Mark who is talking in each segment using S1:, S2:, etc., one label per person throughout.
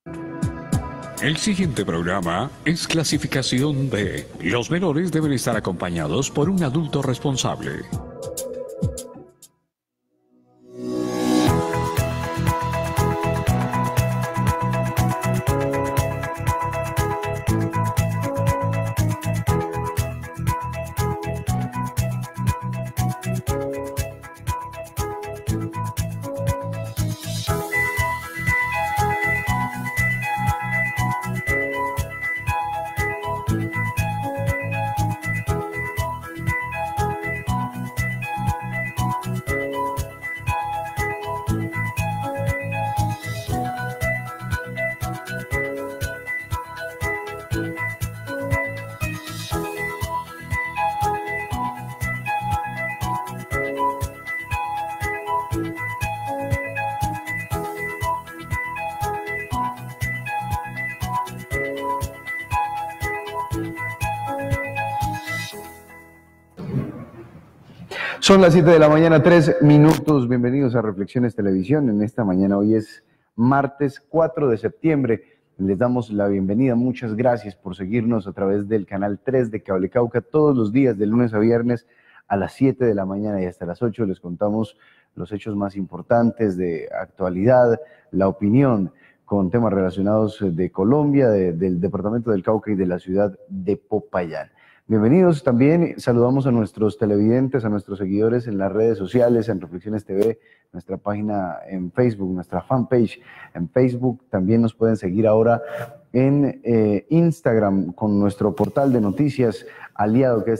S1: El siguiente programa es clasificación D. Los menores deben estar acompañados por un adulto responsable.
S2: Son las 7 de la mañana, 3 minutos. Bienvenidos a Reflexiones Televisión. En esta mañana, hoy es martes 4 de septiembre. Les damos la bienvenida. Muchas gracias por seguirnos a través del canal 3 de Cable Cauca todos los días, de lunes a viernes a las 7 de la mañana y hasta las 8. Les contamos los hechos más importantes de actualidad, la opinión con temas relacionados de Colombia, del departamento del Cauca y de la ciudad de Popayán. Bienvenidos también, saludamos a nuestros televidentes, a nuestros seguidores en las redes sociales, en Reflexiones TV, nuestra página en Facebook, nuestra fanpage en Facebook. También nos pueden seguir ahora en Instagram con nuestro portal de noticias aliado que es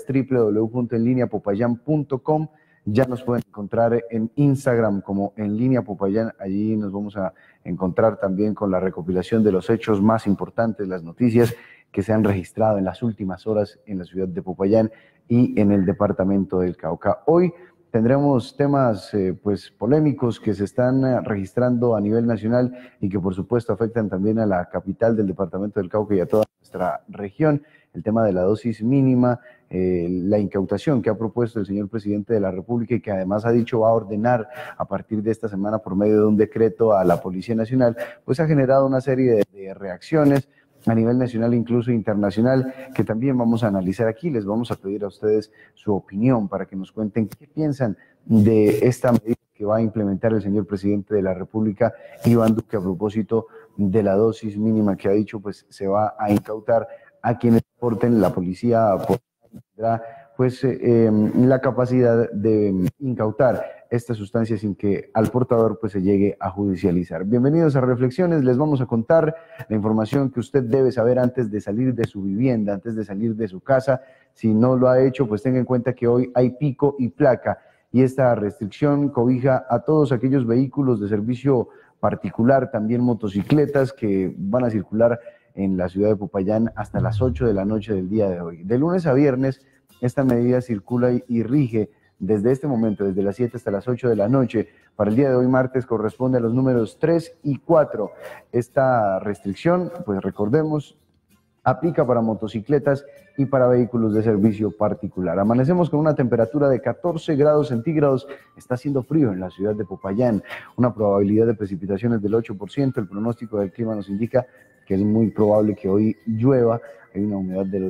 S2: www.enlineapopayán.com. Ya nos pueden encontrar en Instagram como En Línea Popayán. Allí nos vamos a encontrar también con la recopilación de los hechos más importantes, las noticias que se han registrado en las últimas horas en la ciudad de Popayán y en el departamento del Cauca. Hoy tendremos temas pues polémicos que se están registrando a nivel nacional y que por supuesto afectan también a la capital del departamento del Cauca y a toda nuestra región. El tema de la dosis mínima, la incautación que ha propuesto el señor presidente de la República y que además ha dicho va a ordenar a partir de esta semana por medio de un decreto a la Policía Nacional, pues ha generado una serie de reacciones a nivel nacional, incluso internacional, que también vamos a analizar aquí. Les vamos a pedir a ustedes su opinión para que nos cuenten qué piensan de esta medida que va a implementar el señor presidente de la República, Iván Duque, a propósito de la dosis mínima que ha dicho, pues se va a incautar a quienes porten. La policía tendrá pues la capacidad de incautar esta sustancia sin que al portador pues se llegue a judicializar. Bienvenidos a Reflexiones. Les vamos a contar la información que usted debe saber antes de salir de su vivienda, antes de salir de su casa. Si no lo ha hecho, pues tenga en cuenta que hoy hay pico y placa y esta restricción cobija a todos aquellos vehículos de servicio particular, también motocicletas que van a circular en la ciudad de Popayán hasta las 8 de la noche del día de hoy. De lunes a viernes, esta medida circula y rige desde este momento, desde las 7 hasta las 8 de la noche. Para el día de hoy, martes, corresponde a los números 3 y 4. Esta restricción, pues recordemos, aplica para motocicletas y para vehículos de servicio particular. Amanecemos con una temperatura de 14 grados centígrados. Está haciendo frío en la ciudad de Popayán. Una probabilidad de precipitaciones del 8%. El pronóstico del clima nos indica que es muy probable que hoy llueva. Hay una humedad del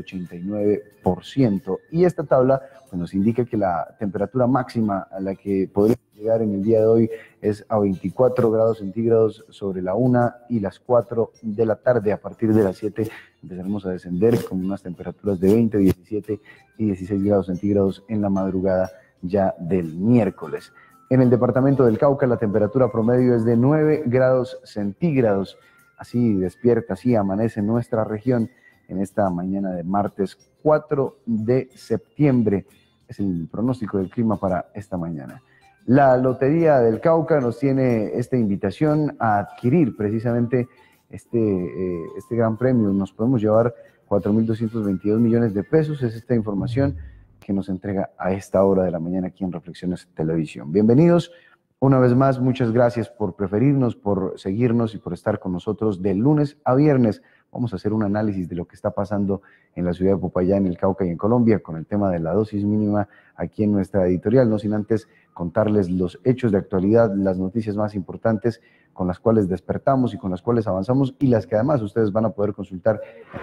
S2: 89%. Y esta tabla pues, nos indica que la temperatura máxima a la que podría llegar en el día de hoy es a 24 grados centígrados sobre la 1 y las 4 de la tarde. A partir de las 7 empezaremos a descender con unas temperaturas de 20, 17 y 16 grados centígrados en la madrugada ya del miércoles. En el departamento del Cauca la temperatura promedio es de 9 grados centígrados. Así despierta, así amanece nuestra región en esta mañana de martes 4 de septiembre. Es el pronóstico del clima para esta mañana. La Lotería del Cauca nos tiene esta invitación a adquirir precisamente este gran premio. Nos podemos llevar 4.222 millones de pesos. Es esta información que nos entrega a esta hora de la mañana aquí en Reflexiones Televisión. Bienvenidos. Una vez más, muchas gracias por preferirnos, por seguirnos y por estar con nosotros de lunes a viernes. Vamos a hacer un análisis de lo que está pasando en la ciudad de Popayán, en el Cauca y en Colombia con el tema de la dosis mínima aquí en nuestra editorial, no sin antes contarles los hechos de actualidad, las noticias más importantes con las cuales despertamos y con las cuales avanzamos y las que además ustedes van a poder consultar.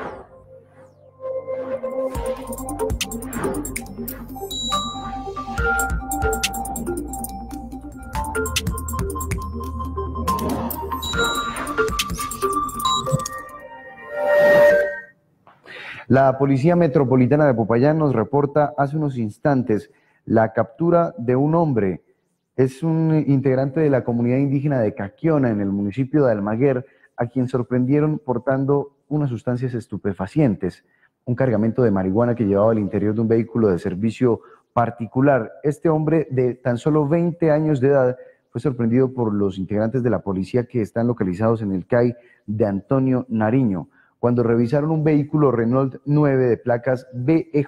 S2: La Policía Metropolitana de Popayán nos reporta hace unos instantes la captura de un hombre. Es un integrante de la comunidad indígena de Caquiona, en el municipio de Almaguer, a quien sorprendieron portando unas sustancias estupefacientes, un cargamento de marihuana que llevaba al interior de un vehículo de servicio particular. Este hombre de tan solo 20 años de edad fue sorprendido por los integrantes de la policía que están localizados en el CAI de Antonio Nariño, cuando revisaron un vehículo Renault 9 de placas BEJ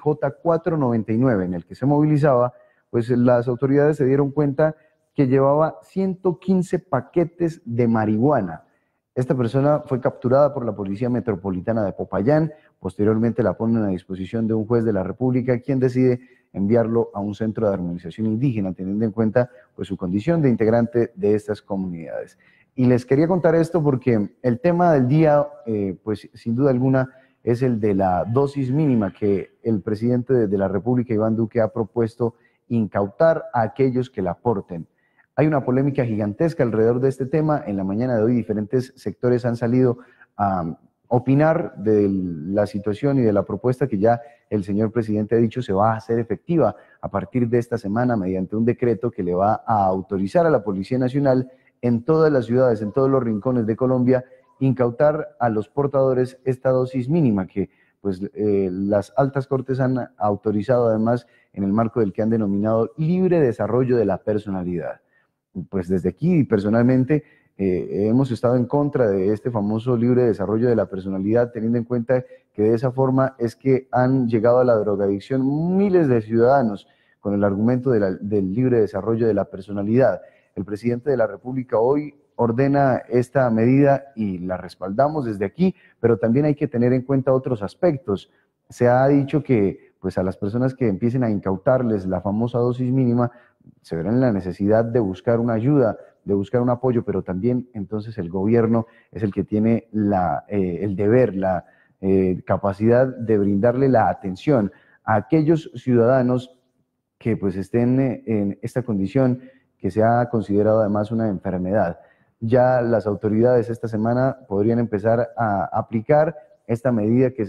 S2: 499 en el que se movilizaba, pues las autoridades se dieron cuenta que llevaba 115 paquetes de marihuana. Esta persona fue capturada por la Policía Metropolitana de Popayán, posteriormente la ponen a disposición de un juez de la República, quien decide enviarlo a un centro de armonización indígena, teniendo en cuenta pues su condición de integrante de estas comunidades. Y les quería contar esto porque el tema del día, pues sin duda alguna, es el de la dosis mínima que el presidente de la República, Iván Duque, ha propuesto incautar a aquellos que la aporten. Hay una polémica gigantesca alrededor de este tema. En la mañana de hoy diferentes sectores han salido a opinar de la situación y de la propuesta que ya el señor presidente ha dicho se va a hacer efectiva a partir de esta semana mediante un decreto que le va a autorizar a la Policía Nacional en todas las ciudades, en todos los rincones de Colombia, incautar a los portadores esta dosis mínima que pues las altas cortes han autorizado además en el marco del que han denominado libre desarrollo de la personalidad. Pues desde aquí personalmente hemos estado en contra de este famoso libre desarrollo de la personalidad, teniendo en cuenta que de esa forma es que han llegado a la drogadicción miles de ciudadanos con el argumento del libre desarrollo de la personalidad. El presidente de la República hoy ordena esta medida y la respaldamos desde aquí, pero también hay que tener en cuenta otros aspectos. Se ha dicho que pues a las personas que empiecen a incautarles la famosa dosis mínima se verán en la necesidad de buscar una ayuda, de buscar un apoyo, pero también entonces el gobierno es el que tiene el deber, la capacidad de brindarle la atención a aquellos ciudadanos que pues estén en esta condición que se ha considerado además una enfermedad. Ya las autoridades esta semana podrían empezar a aplicar esta medida que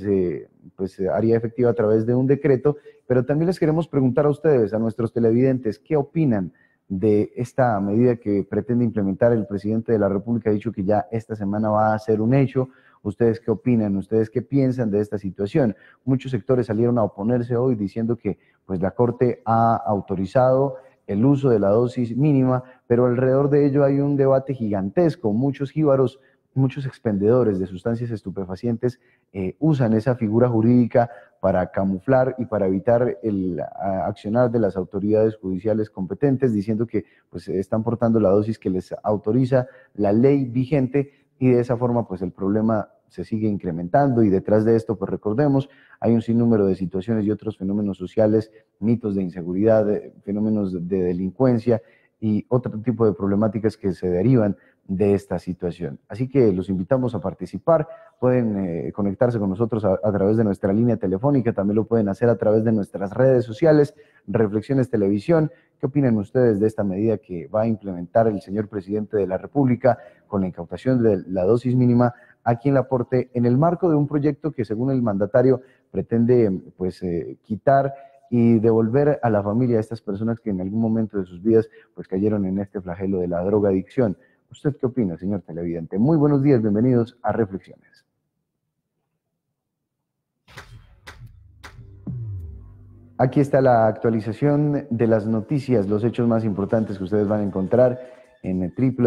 S2: se haría efectiva a través de un decreto, pero también les queremos preguntar a ustedes, a nuestros televidentes, ¿qué opinan de esta medida que pretende implementar el presidente de la República? Ha dicho que ya esta semana va a ser un hecho. ¿Ustedes qué opinan? ¿Ustedes qué piensan de esta situación? Muchos sectores salieron a oponerse hoy diciendo que pues, la Corte ha autorizado el uso de la dosis mínima, pero alrededor de ello hay un debate gigantesco. Muchos jíbaros, muchos expendedores de sustancias estupefacientes usan esa figura jurídica para camuflar y para evitar el accionar de las autoridades judiciales competentes, diciendo que pues, están portando la dosis que les autoriza la ley vigente, y de esa forma pues el problema se sigue incrementando. Y detrás de esto, pues recordemos, hay un sinnúmero de situaciones y otros fenómenos sociales, mitos de inseguridad, fenómenos de delincuencia y otro tipo de problemáticas que se derivan de esta situación. Así que los invitamos a participar, pueden conectarse con nosotros a través de nuestra línea telefónica, también lo pueden hacer a través de nuestras redes sociales, Reflexiones Televisión. ¿Qué opinan ustedes de esta medida que va a implementar el señor presidente de la República con la incautación de la dosis mínima aquí en La Porte, en el marco de un proyecto que según el mandatario pretende pues quitar y devolver a la familia a estas personas que en algún momento de sus vidas pues cayeron en este flagelo de la drogadicción? ¿Usted qué opina, señor televidente? Muy buenos días, bienvenidos a Reflexiones. Aquí está la actualización de las noticias, los hechos más importantes que ustedes van a encontrar en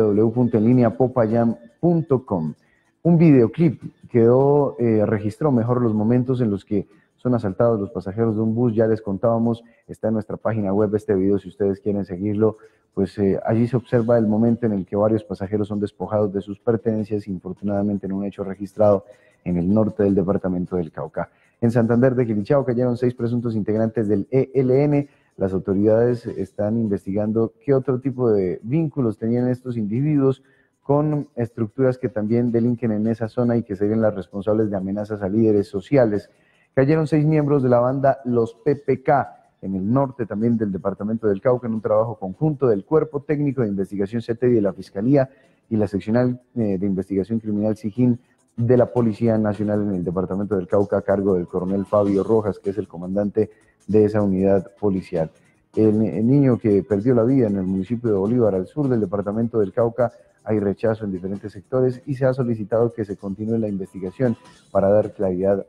S2: www.enlineapopayán.com. Un videoclip registró mejor los momentos en los que son asaltados los pasajeros de un bus. Ya les contábamos, está en nuestra página web este video si ustedes quieren seguirlo. Pues allí se observa el momento en el que varios pasajeros son despojados de sus pertenencias, infortunadamente en un hecho registrado en el norte del departamento del Cauca. En Santander de Quilichao cayeron 6 presuntos integrantes del ELN. Las autoridades están investigando qué otro tipo de vínculos tenían estos individuos con estructuras que también delinquen en esa zona y que serían las responsables de amenazas a líderes sociales. Cayeron 6 miembros de la banda Los PPK en el norte también del departamento del Cauca en un trabajo conjunto del Cuerpo Técnico de Investigación CTI de la Fiscalía y la Seccional de Investigación Criminal SIJIN de la Policía Nacional en el departamento del Cauca a cargo del coronel Fabio Rojas, que es el comandante de esa unidad policial. El niño que perdió la vida en el municipio de Bolívar, al sur del departamento del Cauca, hay rechazo en diferentes sectores y se ha solicitado que se continúe la investigación para dar claridad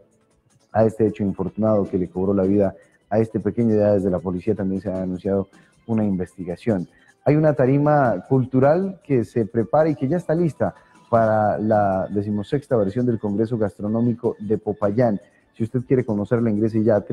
S2: a este hecho infortunado que le cobró la vida a este pequeño. Ya desde la policía también se ha anunciado una investigación. Hay una tarima cultural que se prepara y que ya está lista para la 16ª versión del Congreso Gastronómico de Popayán. Si usted quiere conocerla, ingrese ya a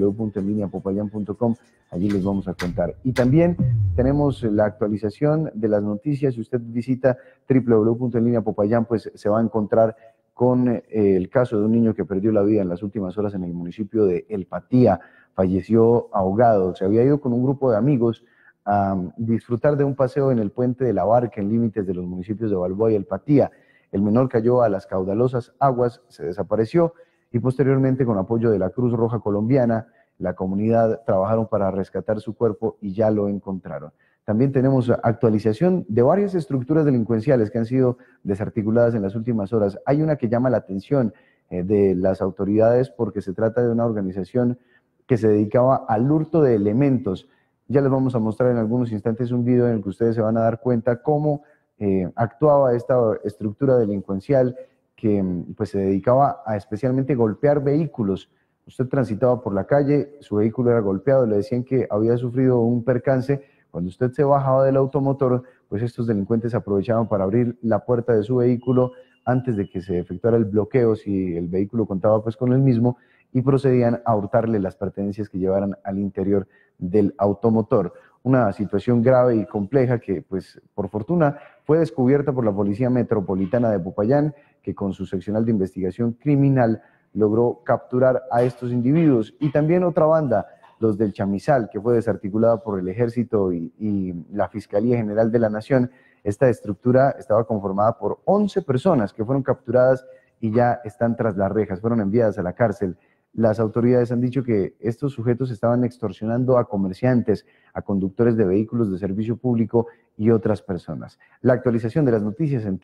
S2: www.enlineapopayan.com, allí les vamos a contar. Y también tenemos la actualización de las noticias. Si usted visita www.enlineapopayan, pues se va a encontrar con el caso de un niño que perdió la vida en las últimas horas en el municipio de El Patía. Falleció ahogado. Se había ido con un grupo de amigos a disfrutar de un paseo en el puente de la Barca en límites de los municipios de Balboa y El Patía. El menor cayó a las caudalosas aguas, se desapareció y posteriormente, con apoyo de la Cruz Roja Colombiana, la comunidad trabajaron para rescatar su cuerpo y ya lo encontraron. También tenemos actualización de varias estructuras delincuenciales que han sido desarticuladas en las últimas horas. Hay una que llama la atención de las autoridades porque se trata de una organización que se dedicaba al hurto de elementos. Ya les vamos a mostrar en algunos instantes un video en el que ustedes se van a dar cuenta cómo actuaba esta estructura delincuencial que pues se dedicaba a especialmente golpear vehículos. Usted transitaba por la calle, su vehículo era golpeado, le decían que había sufrido un percance. Cuando usted se bajaba del automotor, pues estos delincuentes aprovechaban para abrir la puerta de su vehículo antes de que se efectuara el bloqueo, si el vehículo contaba pues con el mismo, y procedían a hurtarle las pertenencias que llevaran al interior del automotor. Una situación grave y compleja que, pues, por fortuna, fue descubierta por la Policía Metropolitana de Popayán, que con su seccional de investigación criminal logró capturar a estos individuos. Y también otra banda, los del Chamizal, que fue desarticulada por el Ejército y la Fiscalía General de la Nación. Esta estructura estaba conformada por 11 personas que fueron capturadas y ya están tras las rejas, fueron enviadas a la cárcel. Las autoridades han dicho que estos sujetos estaban extorsionando a comerciantes, a conductores de vehículos de servicio público y otras personas. La actualización de las noticias en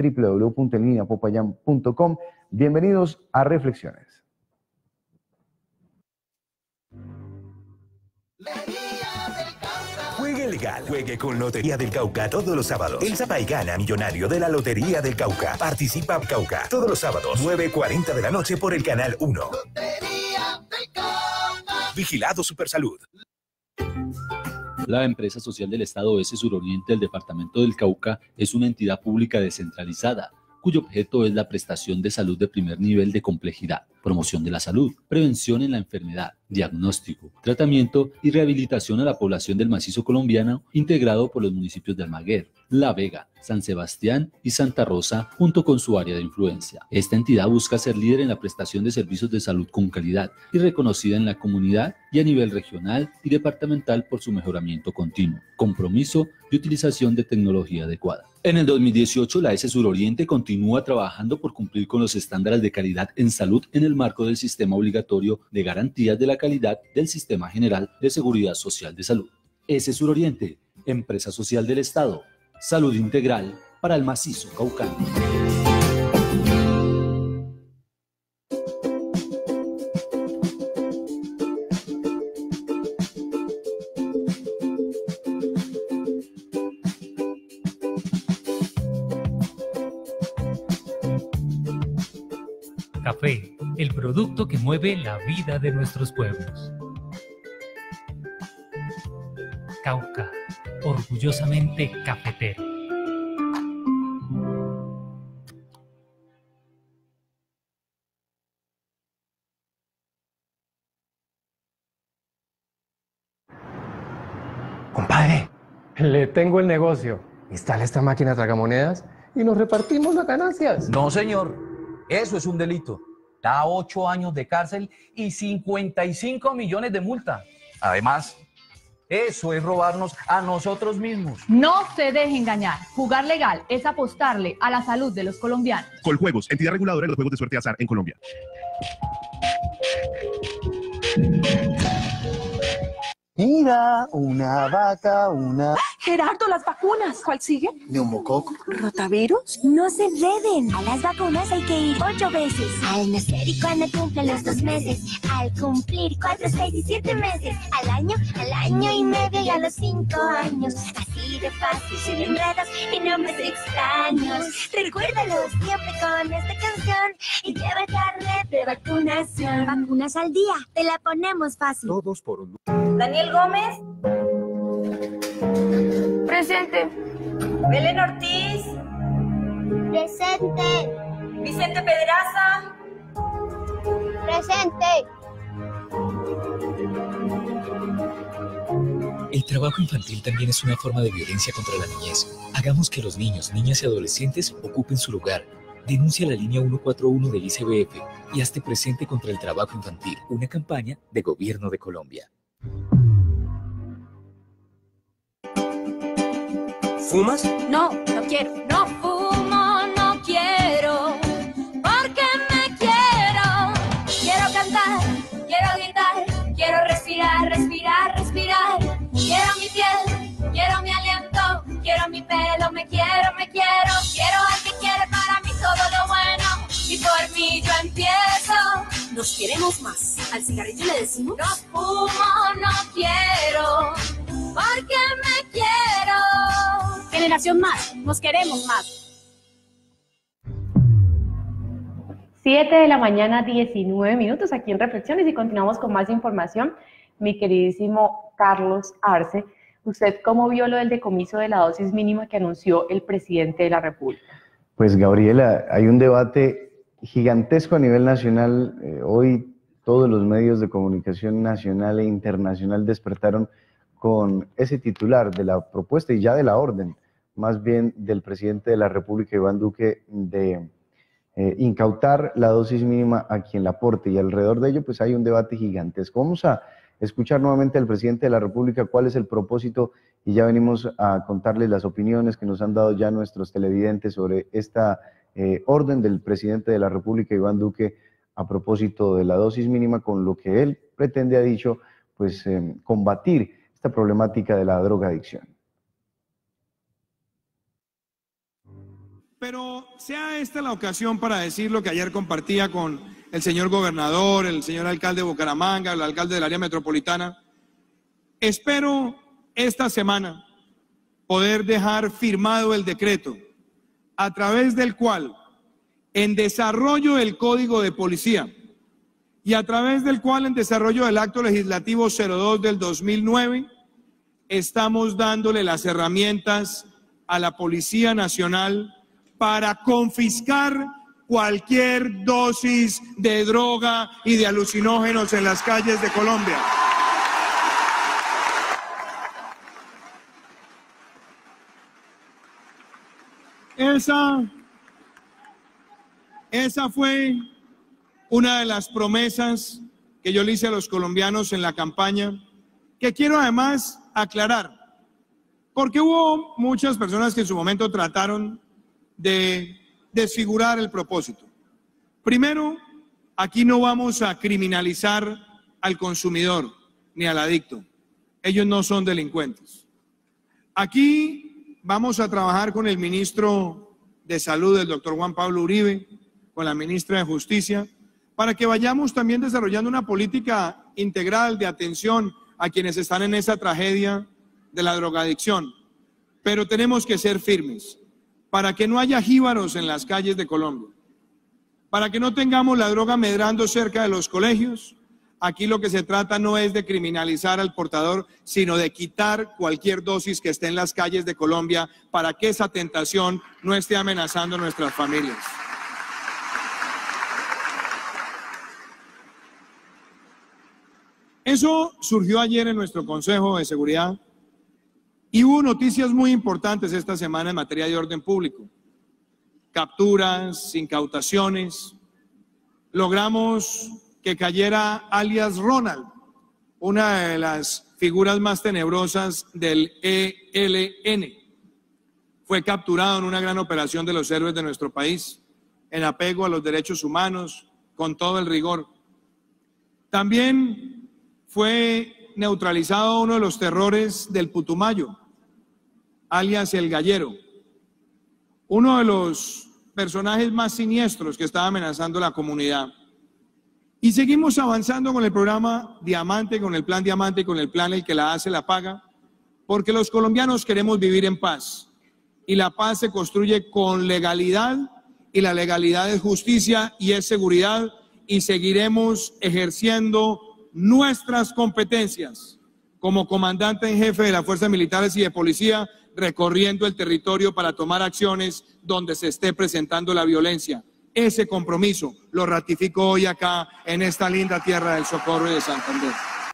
S2: www.enlineapopayan.com. Bienvenidos a Reflexiones.
S3: Juegue legal, juegue con Lotería del Cauca todos los sábados. El Zapa y Gana millonario de la Lotería del Cauca. Participa Cauca todos los sábados, 9:40 de la noche por el Canal 1. Lotería del Cauca. Vigilado Supersalud.
S4: La empresa social del Estado S Suroriente del Departamento del Cauca es una entidad pública descentralizada, cuyo objeto es la prestación de salud de primer nivel de complejidad, promoción de la salud, prevención en la enfermedad, diagnóstico, tratamiento y rehabilitación a la población del macizo colombiano, integrado por los municipios de Almaguer, La Vega, San Sebastián y Santa Rosa, junto con su área de influencia. Esta entidad busca ser líder en la prestación de servicios de salud con calidad y reconocida en la comunidad y a nivel regional y departamental por su mejoramiento continuo, compromiso y utilización de tecnología adecuada. En el 2018, la S Suroriente continúa trabajando por cumplir con los estándares de calidad en salud en el marco del sistema obligatorio de garantías de la calidad del Sistema General de Seguridad Social de Salud. S Suroriente, empresa social del Estado, salud integral para el macizo caucano.
S5: Café, el producto que mueve la vida de nuestros pueblos. Cauca, orgullosamente cafetero.
S6: Compadre, le tengo el negocio. Instala esta máquina tragamonedas y nos repartimos las ganancias.
S7: No, señor. Eso es un delito. Da 8 años de cárcel y 55 millones de multa. Además, Eso es robarnos a nosotros mismos.
S8: No se deje engañar. Jugar legal es apostarle a la salud de los colombianos.
S9: Coljuegos, entidad reguladora de los juegos de suerte y azar en Colombia.
S10: Mira, una vaca, una...
S11: Gerardo, las vacunas. ¿Cuál sigue?
S10: Neumococo.
S11: ¿Rotavirus?
S12: No se enreden. A las vacunas hay que ir 8 veces. Al nacer y cuando cumplen los 2 meses. Al cumplir 4, 6 y 7 meses. Al año y medio y a los 5 años. Así de fácil, sin enredos y nombres extraños. Recuérdalo siempre con esta canción y lleva la red de vacunación. Vacunas al día, te la ponemos fácil.
S9: Todos por un...
S13: Daniel Gómez. Presente. Belén Ortiz.
S12: Presente.
S13: Vicente Pedraza.
S12: Presente.
S14: El trabajo infantil también es una forma de violencia contra la niñez. Hagamos que los niños, niñas y adolescentes ocupen su lugar. Denuncia la línea 141 del ICBF y hazte presente contra el trabajo infantil. Una campaña de Gobierno de Colombia.
S11: ¿Fumas?
S8: No, no quiero. No fumo, no quiero. Porque me quiero. Quiero cantar, quiero gritar. Quiero respirar, respirar, respirar. Quiero mi piel, quiero mi aliento. Quiero mi pelo, me quiero, me quiero. Quiero al que quiere para mí todo lo bueno. Y por mí yo empiezo.
S11: Nos queremos más. ¿Al cigarrillo le decimos?
S8: No fumo, no quiero. Porque me quiero.
S11: Generación Más, nos queremos más.
S15: 7 de la mañana, 19 minutos, aquí en Reflexiones, y continuamos con más información. Mi queridísimo Carlos Arce, ¿usted cómo vio lo del decomiso de la dosis mínima que anunció el presidente de la República?
S2: Pues Gabriela, hay un debate gigantesco a nivel nacional. Hoy todos los medios de comunicación nacional e internacional despertaron con ese titular de la propuesta y ya de la orden, más bien del presidente de la República, Iván Duque, de incautar la dosis mínima a quien la aporte, y alrededor de ello pues hay un debate gigantesco. Vamos a escuchar nuevamente al presidente de la República cuál es el propósito, y ya venimos a contarles las opiniones que nos han dado ya nuestros televidentes sobre esta orden del presidente de la República, Iván Duque, a propósito de la dosis mínima, con lo que él pretende, ha dicho, pues combatir esta problemática de la drogadicción.
S16: Pero sea esta la ocasión para decir lo que ayer compartía con el señor gobernador, el señor alcalde de Bucaramanga, el alcalde del área metropolitana. Espero esta semana poder dejar firmado el decreto a través del cual, en desarrollo del Código de Policía y a través del cual, en desarrollo del Acto Legislativo 02 del 2009, estamos dándole las herramientas a la Policía Nacional para confiscar cualquier dosis de droga y de alucinógenos en las calles de Colombia. Esa fue una de las promesas que yo le hice a los colombianos en la campaña, que quiero además aclarar, porque hubo muchas personas que en su momento trataron de desfigurar el propósito. Primero, aquí no vamos a criminalizar al consumidor ni al adicto. Ellos no son delincuentes. Aquí vamos a trabajar con el ministro de Salud, el doctor Juan Pablo Uribe, con la ministra de Justicia, para que vayamos también desarrollando una política integral de atención a quienes están en esa tragedia de la drogadicción. Pero tenemos que ser firmes para que no haya jíbaros en las calles de Colombia, para que no tengamos la droga medrando cerca de los colegios. Aquí lo que se trata no es de criminalizar al portador, sino de quitar cualquier dosis que esté en las calles de Colombia para que esa tentación no esté amenazando a nuestras familias. Eso surgió ayer en nuestro Consejo de Seguridad y hubo noticias muy importantes esta semana en materia de orden público. Capturas, incautaciones. Logramos que cayera alias Ronald, una de las figuras más tenebrosas del ELN. Fue capturado en una gran operación de los héroes de nuestro país, en apego a los derechos humanos, con todo el rigor. También fue neutralizado uno de los terrores del Putumayo, alias el Gallero, uno de los personajes más siniestros que estaba amenazando la comunidad. Y seguimos avanzando con el programa Diamante, con el plan Diamante y con el plan El que la hace la paga, porque los colombianos queremos vivir en paz. Y la paz se construye con legalidad, y la legalidad es justicia y es seguridad, y seguiremos ejerciendo nuestras competencias como comandante en jefe de las fuerzas militares y de policía, recorriendo el territorio para tomar acciones donde se esté presentando la violencia. Ese compromiso lo ratifico hoy acá en esta linda tierra del Socorro y de Santander.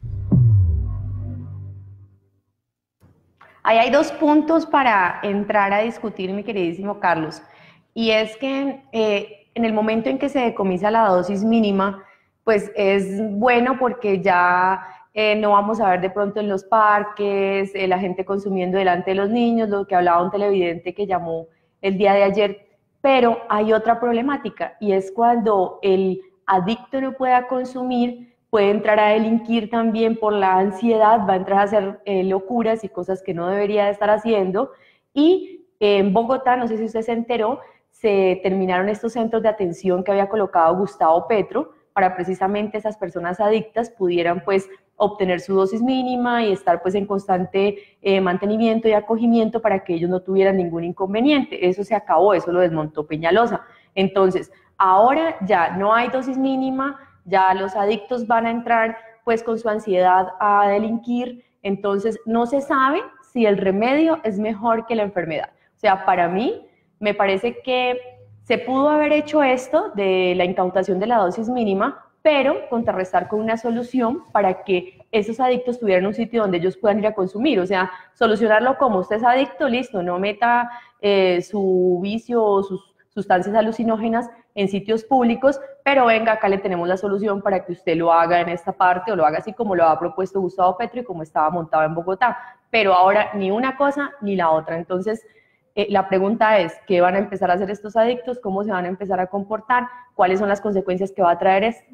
S15: Ahí hay dos puntos para entrar a discutir, mi queridísimo Carlos, y es que en el momento en que se decomisa la dosis mínima, pues es bueno porque ya no vamos a ver de pronto en los parques la gente consumiendo delante de los niños, lo que hablaba un televidente que llamó el día de ayer, pero hay otra problemática y es cuando el adicto no pueda consumir, puede entrar a delinquir también por la ansiedad, va a entrar a hacer locuras y cosas que no debería de estar haciendo. Y en Bogotá, no sé si usted se enteró, se terminaron estos centros de atención que había colocado Gustavo Petro para precisamente esas personas adictas pudieran pues obtener su dosis mínima y estar pues en constante mantenimiento y acogimiento para que ellos no tuvieran ningún inconveniente. Eso se acabó, eso lo desmontó Peñalosa. Entonces, ahora ya no hay dosis mínima, ya los adictos van a entrar pues con su ansiedad a delinquir, entonces no se sabe si el remedio es mejor que la enfermedad. O sea, para mí me parece que se pudo haber hecho esto de la incautación de la dosis mínima, pero contrarrestar con una solución para que esos adictos tuvieran un sitio donde ellos puedan ir a consumir. O sea, solucionarlo como usted es adicto, listo, no meta su vicio o sus sustancias alucinógenas en sitios públicos, pero venga, acá le tenemos la solución para que usted lo haga en esta parte o lo haga así como lo ha propuesto Gustavo Petro y como estaba montado en Bogotá. Pero ahora ni una cosa ni la otra. Entonces, la pregunta es, ¿qué van a empezar a hacer estos adictos? ¿Cómo se van a empezar a comportar? ¿Cuáles son las consecuencias que va a traer esto?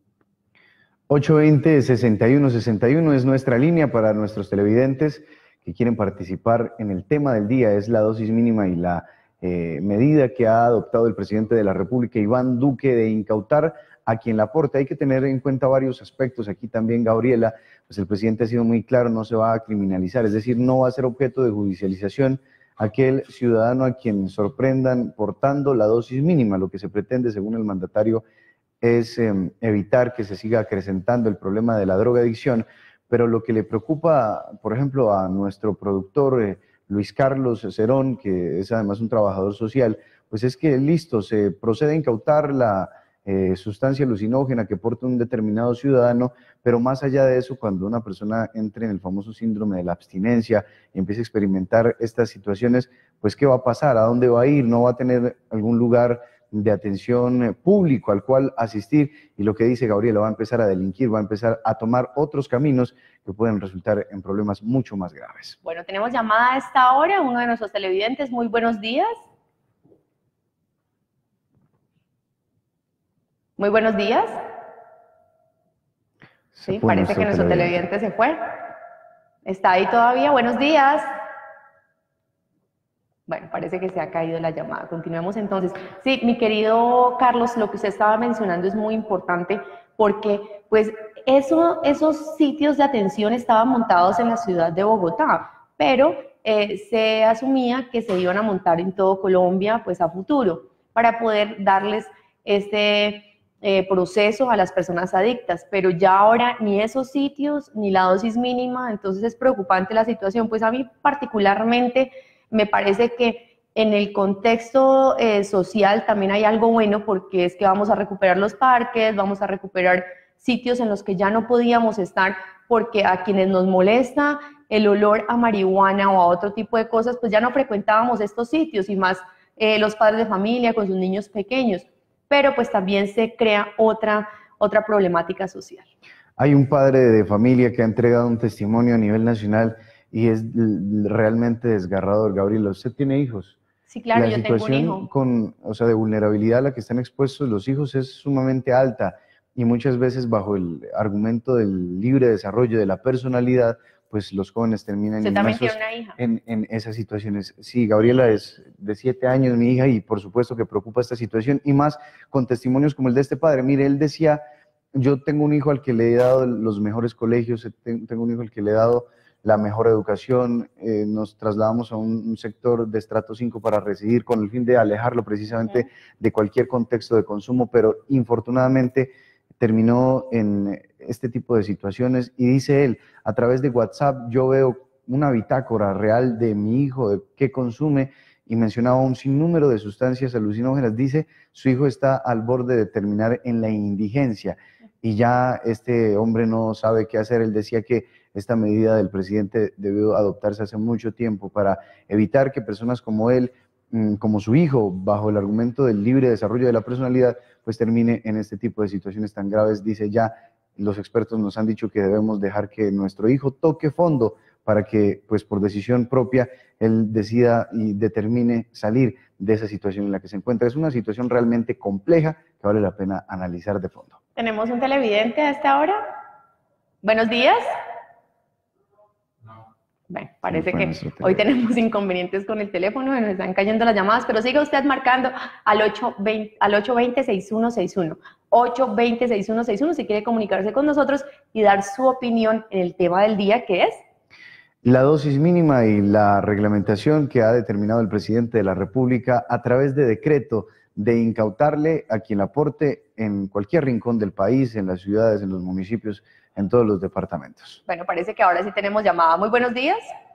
S2: 820-6161 es nuestra línea para nuestros televidentes que quieren participar en el tema del día. Es la dosis mínima y la medida que ha adoptado el presidente de la República, Iván Duque, de incautar a quien la aporte. Hay que tener en cuenta varios aspectos. Aquí también, Gabriela, pues el presidente ha sido muy claro, no se va a criminalizar, es decir, no va a ser objeto de judicialización aquel ciudadano a quien sorprendan portando la dosis mínima. Lo que se pretende, según el mandatario, es evitar que se siga acrecentando el problema de la drogadicción, pero lo que le preocupa, por ejemplo, a nuestro productor Luis Carlos Cerón, que es además un trabajador social, pues es que listo, se procede a incautar la sustancia alucinógena que porta un determinado ciudadano, pero más allá de eso, cuando una persona entre en el famoso síndrome de la abstinencia y empiece a experimentar estas situaciones, pues ¿qué va a pasar? ¿A dónde va a ir? ¿No va a tener algún lugar de atención público al cual asistir? Y lo que dice Gabriela, va a empezar a delinquir, va a empezar a tomar otros caminos que pueden resultar en problemas mucho más graves.
S15: Bueno, tenemos llamada a esta hora, uno de nuestros televidentes. Muy buenos días. Muy buenos días. Sí, parece que nuestro televidente se fue. ¿Está ahí todavía? Buenos días. Bueno, parece que se ha caído la llamada. Continuemos entonces. Sí, mi querido Carlos, lo que usted estaba mencionando es muy importante porque pues esos sitios de atención estaban montados en la ciudad de Bogotá, pero se asumía que se iban a montar en todo Colombia pues a futuro para poder darles este proceso a las personas adictas, pero ya ahora ni esos sitios ni la dosis mínima, entonces es preocupante la situación. Pues a mí particularmente me parece que en el contexto social también hay algo bueno, porque es que vamos a recuperar los parques, vamos a recuperar sitios en los que ya no podíamos estar, porque a quienes nos molesta el olor a marihuana o a otro tipo de cosas, pues ya no frecuentábamos estos sitios, y más los padres de familia con sus niños pequeños, pero pues también se crea otra problemática social.
S2: Hay un padre de familia que ha entregado un testimonio a nivel nacional y es realmente desgarrador. Gabriela, ¿usted tiene hijos?
S15: Sí, claro,
S2: La
S15: yo tengo un
S2: situación
S15: hijo.
S2: de vulnerabilidad a la que están expuestos los hijos es sumamente alta y muchas veces bajo el argumento del libre desarrollo de la personalidad, pues los jóvenes terminan
S15: ¿Usted también
S2: inmersos
S15: tiene una hija?
S2: en esas situaciones. Sí, Gabriela es de 7 años, mi hija, y por supuesto que preocupa esta situación y más con testimonios como el de este padre. Mire, él decía, yo tengo un hijo al que le he dado los mejores colegios, tengo un hijo al que le he dado la mejor educación, nos trasladamos a un sector de estrato 5 para residir con el fin de alejarlo precisamente de cualquier contexto de consumo, pero infortunadamente terminó en este tipo de situaciones y dice él, a través de WhatsApp yo veo una bitácora real de mi hijo, de qué consume, y mencionaba un sinnúmero de sustancias alucinógenas. Dice, su hijo está al borde de terminar en la indigencia y ya este hombre no sabe qué hacer. Él decía que esta medida del presidente debió adoptarse hace mucho tiempo para evitar que personas como él, como su hijo, bajo el argumento del libre desarrollo de la personalidad, pues termine en este tipo de situaciones tan graves. Dice, ya los expertos nos han dicho que debemos dejar que nuestro hijo toque fondo para que, pues por decisión propia, él decida y determine salir de esa situación en la que se encuentra. Es una situación realmente compleja que vale la pena analizar de fondo.
S15: ¿Tenemos un televidente a esta hora? Buenos días. Bueno, parece que hoy tenemos inconvenientes con el teléfono, nos están cayendo las llamadas, pero siga usted marcando al 820-6161, 820-6161, si quiere comunicarse con nosotros y dar su opinión en el tema del día, que es
S2: la dosis mínima y la reglamentación que ha determinado el presidente de la República a través de decreto de incautarle a quien la aporte en cualquier rincón del país, en las ciudades, en los municipios, en todos los departamentos.
S15: Bueno, parece que ahora sí tenemos llamada. Muy buenos días.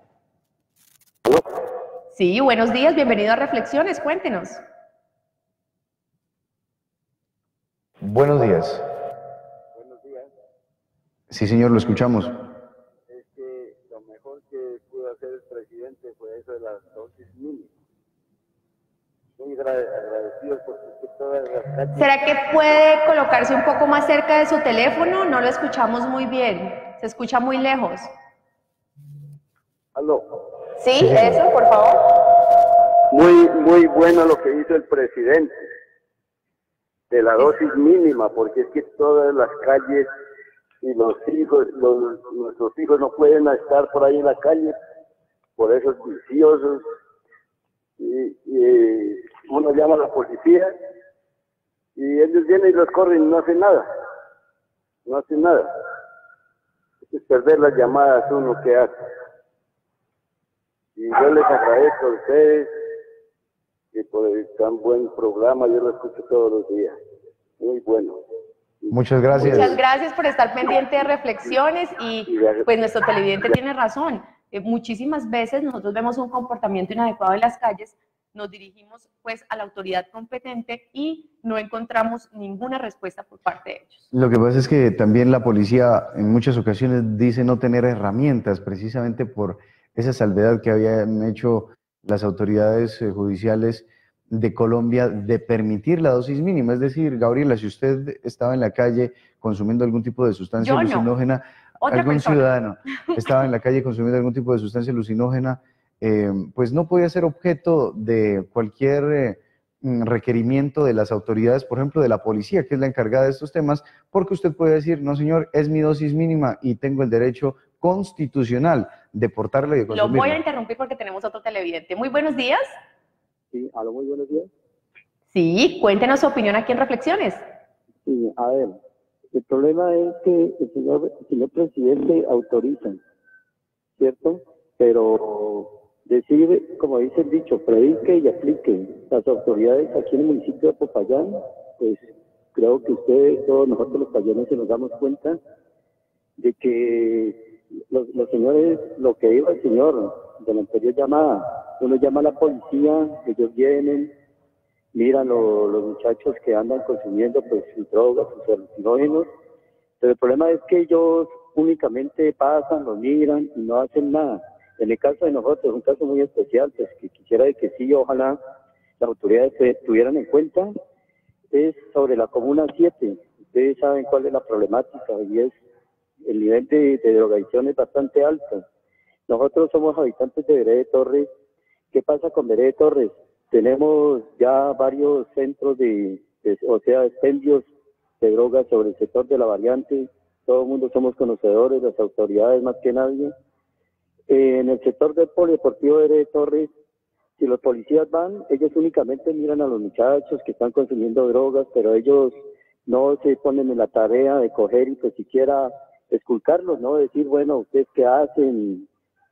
S15: Sí, buenos días, bienvenido a Reflexiones, cuéntenos.
S2: Buenos días.
S17: Buenos días.
S2: Sí, señor, lo escuchamos.
S17: Es que lo mejor que pudo hacer el presidente fue eso de las dosis mínimas. Muy agradecidos porque todas las calles...
S15: ¿Será que puede colocarse un poco más cerca de su teléfono? No lo escuchamos muy bien, se escucha muy lejos.
S17: ¿Aló?
S15: Sí, eso, por favor.
S17: Muy bueno lo que hizo el presidente de la dosis mínima, porque es que todas las calles y los hijos, nuestros hijos no pueden estar por ahí en la calle por esos viciosos. Y uno llama a la policía y ellos vienen y los corren y no hacen nada. No hacen nada. Es perder las llamadas uno que hace. Y yo les agradezco a ustedes que por el tan buen programa, yo lo escucho todos los días. Muy bueno.
S2: Muchas gracias.
S15: Muchas gracias por estar pendiente de Reflexiones y pues nuestro televidente tiene razón. Muchísimas veces nosotros vemos un comportamiento inadecuado en las calles, nos dirigimos pues a la autoridad competente y no encontramos ninguna respuesta por parte de ellos.
S2: Lo que pasa es que también la policía en muchas ocasiones dice no tener herramientas precisamente por esa salvedad que habían hecho las autoridades judiciales de Colombia de permitir la dosis mínima. Es decir, Gabriela, si usted estaba en la calle consumiendo algún tipo de sustancia alucinógena, algún ciudadano estaba en la calle consumiendo algún tipo de sustancia alucinógena, pues no podía ser objeto de cualquier requerimiento de las autoridades, por ejemplo, de la policía, que es la encargada de estos temas, porque usted puede decir, no señor, es mi dosis mínima y tengo el derecho constitucional de portarla y de consumirla.
S15: Lo voy a interrumpir porque tenemos otro televidente. Muy buenos días.
S17: Sí, aló, muy buenos días.
S15: Sí, cuéntenos su opinión aquí en Reflexiones.
S17: Sí, a ver, el problema es que el señor presidente autoriza, ¿cierto? Pero decir, como dice el dicho, predique y aplique. Las autoridades aquí en el municipio de Popayán, pues creo que ustedes, todos nosotros los payaneses nos damos cuenta de que los señores, lo que dijo el señor de la anterior llamada, uno llama a la policía, ellos vienen, miran los muchachos que andan consumiendo pues sus drogas, sus alucinógenos, pero el problema es que ellos únicamente pasan, lo miran y no hacen nada. En el caso de nosotros, un caso muy especial, pues que quisiera de que sí, ojalá las autoridades tuvieran en cuenta, es sobre la Comuna 7. Ustedes saben cuál es la problemática y es el nivel de drogadicción es bastante alto. Nosotros somos habitantes de Vereda de Torres. ¿Qué pasa con Vereda de Torres? Tenemos ya varios centros o sea, expendios de drogas sobre el sector de la variante. Todo el mundo somos conocedores, las autoridades más que nadie. En el sector del polideportivo de Vereda de Torres, si los policías van, ellos únicamente miran a los muchachos que están consumiendo drogas, pero ellos no se ponen en la tarea de coger y pues siquiera esculcarlos, ¿no? Decir, bueno, ¿ustedes qué hacen?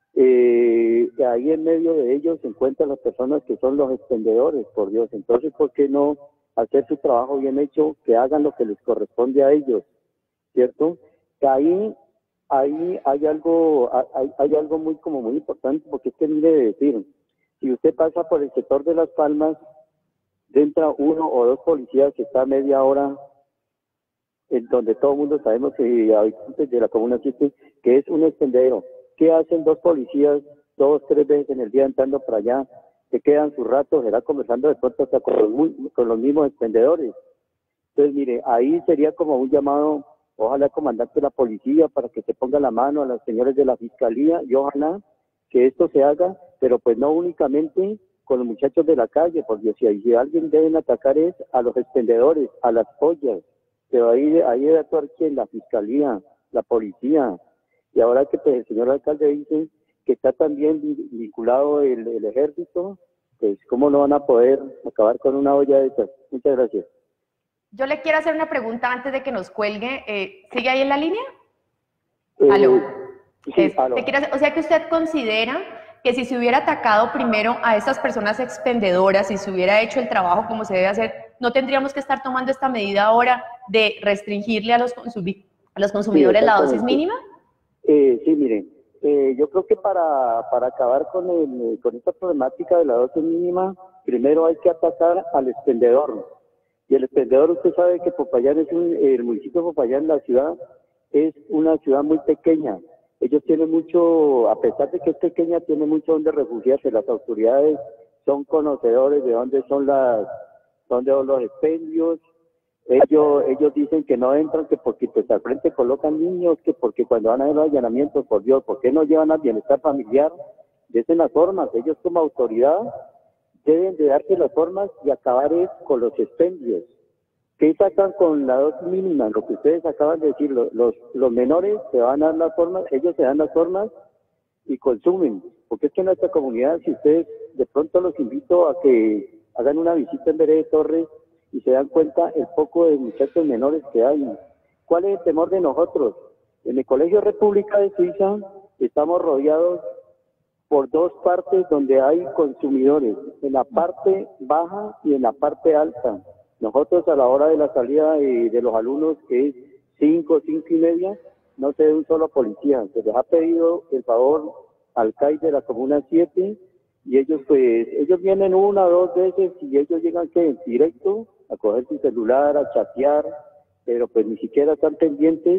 S17: Ahí en medio de ellos se encuentran las personas que son los expendedores, por Dios. Entonces, ¿por qué no hacer su trabajo bien hecho, que hagan lo que les corresponde a ellos, ¿cierto? Que ahí hay algo muy importante, porque es que mire decir, si usted pasa por el sector de Las Palmas, entra 1 o 2 policías que está a media hora, en donde todo el mundo sabemos que habitantes de la Comuna 7, que es un expendedero. ¿Qué hacen 2 policías 2, 3 veces en el día entrando para allá? Se quedan su rato, será conversando de pronto hasta con los mismos expendedores. Entonces, mire, ahí sería como un llamado, ojalá al comandante de la policía para que se ponga la mano a los señores de la fiscalía, y ojalá que esto se haga, pero pues no únicamente con los muchachos de la calle, porque si alguien deben atacar es a los expendedores, a las pollas, pero ahí debe actuar quien, la fiscalía, la policía. Y ahora que pues, el señor alcalde dice que está también vinculado el ejército, pues cómo no van a poder acabar con una olla de esas. Muchas gracias.
S15: Yo le quiero hacer una pregunta antes de que nos cuelgue. ¿Sigue ahí en la línea? ¿Aló?
S17: Sí, aló.
S15: O sea que usted considera que si se hubiera atacado primero a estas personas expendedoras, si se hubiera hecho el trabajo como se debe hacer, no tendríamos que estar tomando esta medida ahora de restringirle a los consumidores la dosis mínima.
S17: Sí, miren, yo creo que para acabar con esta problemática de la dosis mínima, primero hay que atacar al expendedor. Y el expendedor, usted sabe que Popayán el municipio de Popayán, la ciudad, es una ciudad muy pequeña. Ellos tienen mucho, a pesar de que es pequeña, tienen mucho donde refugiarse. Las autoridades son conocedores de dónde son los expendios. Ellos dicen que no entran, que porque pues al frente colocan niños, que porque cuando van a ver los allanamientos, por Dios, ¿por qué no llevan al bienestar familiar? Desen las formas. Ellos como autoridad deben de darse las formas y acabar con los expendios. ¿Qué sacan con la dosis mínima? Lo que ustedes acaban de decir, los menores se van a dar las formas, ellos se dan las formas y consumen. Porque es que en nuestra comunidad, si ustedes, de pronto los invito a que hagan una visita en Vereda de Torres y se dan cuenta el poco de muchachos menores que hay. ¿Cuál es el temor de nosotros? En el Colegio República de Suiza estamos rodeados por 2 partes donde hay consumidores, en la parte baja y en la parte alta. Nosotros a la hora de la salida de los alumnos, que es 5, 5 y media, no se ve un solo policía. Se les ha pedido el favor al CAI de la Comuna 7 y ellos vienen 1 o 2 veces y ellos llegan directo a coger su celular, a chatear, pero pues ni siquiera están pendientes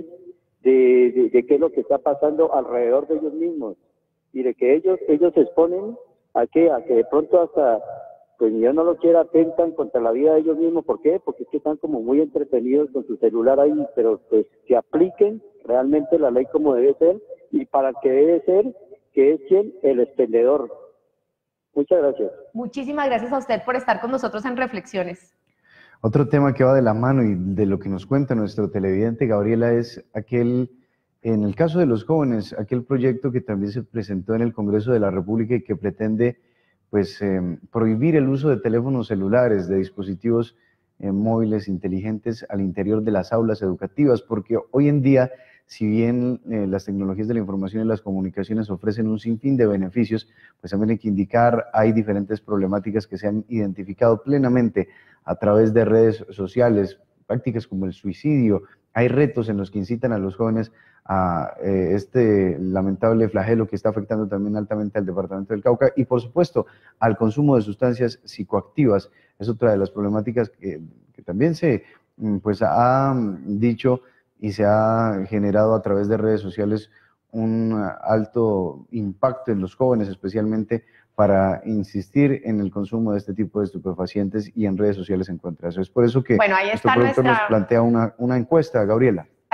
S17: de qué es lo que está pasando alrededor de ellos mismos y de que ellos se exponen a que de pronto hasta, pues yo no lo quiera, atentan contra la vida de ellos mismos. ¿Por qué? Porque es que están como muy entretenidos con su celular ahí, pero pues que apliquen realmente la ley como debe ser y para que debe ser, que es quien, el expendedor. Muchas gracias. Muchísimas gracias a usted por estar con nosotros en Reflexiones.
S2: Otro tema que va de la mano y de lo que nos cuenta nuestro televidente Gabriela es en el caso de los jóvenes, aquel proyecto que también se presentó en el Congreso de la República y que pretende prohibir el uso de teléfonos celulares, de dispositivos móviles inteligentes al interior de las aulas educativas, porque hoy en día, si bien las tecnologías de la información y las comunicaciones ofrecen un sinfín de beneficios, pues también hay que indicar, hay diferentes problemáticas que se han identificado plenamente a través de redes sociales, prácticas como el suicidio. Hay retos en los que incitan a los jóvenes a este lamentable flagelo que está afectando también altamente al departamento del Cauca y, por supuesto, al consumo de sustancias psicoactivas. Es otra de las problemáticas que también se ha dicho y se ha generado a través de redes sociales un alto impacto en los jóvenes, especialmente para insistir en el consumo de este tipo de estupefacientes, y en redes sociales se encuentra eso. Es por eso que nuestro productor nos plantea una encuesta, Gabriela.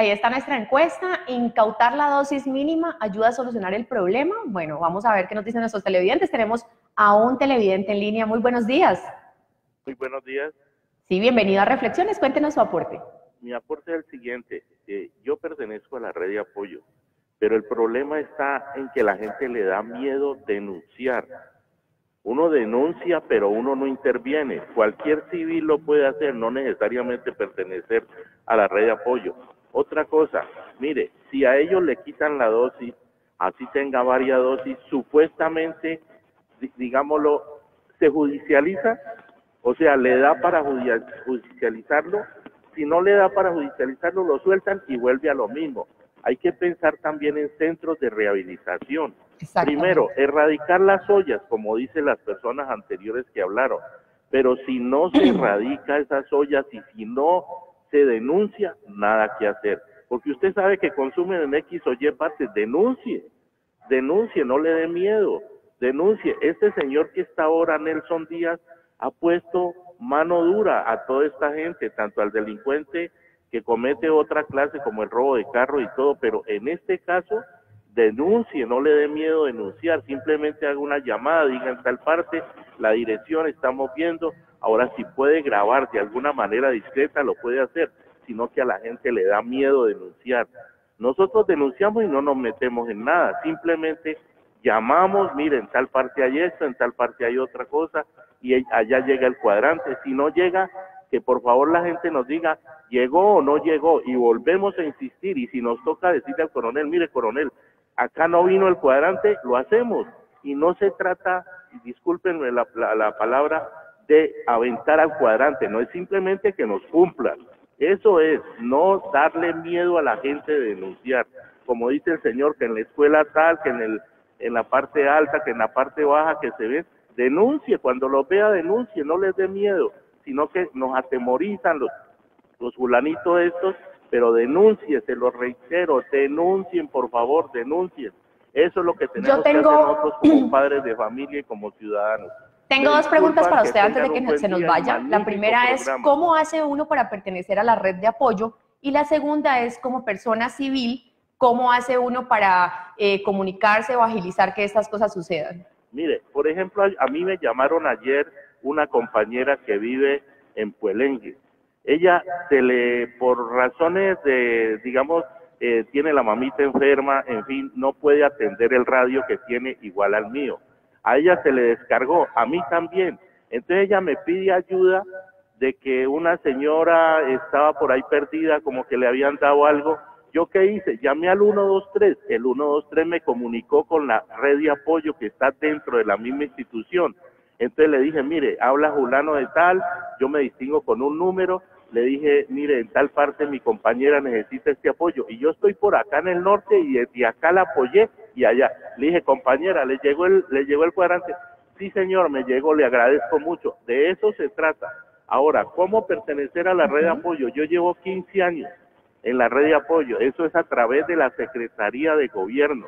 S15: Ahí está nuestra encuesta. ¿Incautar la dosis mínima ayuda a solucionar el problema? Bueno, vamos a ver qué nos dicen nuestros televidentes. Tenemos a un televidente en línea. Muy buenos días.
S18: Muy buenos días.
S15: Sí, bienvenido a Reflexiones. Cuéntenos su aporte.
S18: Mi aporte es el siguiente. Yo pertenezco a la red de apoyo, pero el problema está en que la gente le da miedo denunciar. Uno denuncia, pero uno no interviene. Cualquier civil lo puede hacer, no necesariamente pertenecer a la red de apoyo. Otra cosa, mire, si a ellos le quitan la dosis, así tenga varias dosis, supuestamente, digámoslo, se judicializa, o sea, le da para judicializarlo. Si no le da para judicializarlo, lo sueltan y vuelve a lo mismo. Hay que pensar también en centros de rehabilitación. Primero, erradicar las ollas, como dicen las personas anteriores que hablaron. Pero si no se erradica esas ollas y si no se denuncia, nada que hacer. Porque usted sabe que consumen en X o Y partes, denuncie, no le dé miedo, denuncie. Este señor que está ahora, Nelson Díaz, ha puesto mano dura a toda esta gente, tanto al delincuente que comete otra clase como el robo de carro y todo, pero en este caso, denuncie, no le dé miedo denunciar, simplemente haga una llamada, diga en tal parte, la dirección, estamos viendo. Ahora, si puede grabar de alguna manera discreta, lo puede hacer, sino que a la gente le da miedo denunciar. Nosotros denunciamos y no nos metemos en nada, simplemente llamamos, miren, en tal parte hay esto, en tal parte hay otra cosa, y allá llega el cuadrante. Si no llega, que por favor la gente nos diga, llegó o no llegó, y volvemos a insistir, y si nos toca decirle al coronel, mire coronel, acá no vino el cuadrante, lo hacemos, y no se trata, discúlpenme la palabra, de aventar al cuadrante, no es simplemente que nos cumplan, eso es, no darle miedo a la gente de denunciar, como dice el señor, que en la escuela tal, que en la parte alta, que en la parte baja, que se ve, denuncie, cuando los vea denuncie, no les dé miedo, sino que nos atemorizan los fulanitos estos, pero denuncie, se lo reitero, denuncien, por favor, denuncien. Eso es lo que tenemos que hacer nosotros como padres de familia y como ciudadanos.
S15: Tengo dos preguntas para usted antes de que se nos vaya. La primera es, ¿cómo hace uno para pertenecer a la red de apoyo? Y la segunda es, como persona civil, ¿cómo hace uno para comunicarse o agilizar que estas cosas sucedan?
S18: Mire, por ejemplo, a mí me llamaron ayer una compañera que vive en Puelengue. Ella por razones de, digamos, tiene la mamita enferma, en fin, no puede atender el radio que tiene igual al mío. A ella se le descargó, a mí también. Entonces ella me pide ayuda de que una señora estaba por ahí perdida, como que le habían dado algo. ¿Yo qué hice? Llamé al 123, el 123 me comunicó con la red de apoyo que está dentro de la misma institución. Entonces le dije, mire, habla fulano de tal, yo me distingo con un número, le dije, mire, en tal parte mi compañera necesita este apoyo, y yo estoy por acá en el norte, y desde acá la apoyé, y allá. Le dije, compañera, ¿le llegó el cuadrante? Sí, señor, me llegó, le agradezco mucho. De eso se trata. Ahora, ¿cómo pertenecer a la red de apoyo? Yo llevo 15 años en la red de apoyo, eso es a través de la Secretaría de Gobierno,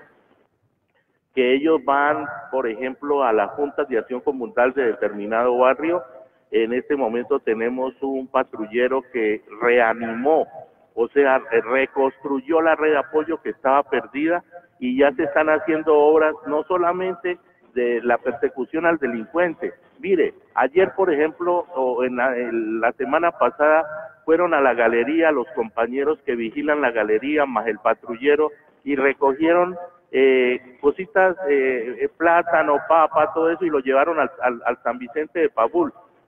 S18: que ellos van, por ejemplo, a las juntas de acción comunal de determinado barrio. En este momento tenemos un patrullero que reanimó, o sea, reconstruyó la red de apoyo que estaba perdida, y ya se están haciendo obras no solamente de la persecución al delincuente. Mire, ayer, por ejemplo, o en la semana pasada, fueron a la galería los compañeros que vigilan la galería, más el patrullero, y recogieron cositas, plátano, papa, todo eso, y lo llevaron al San Vicente de Paúl,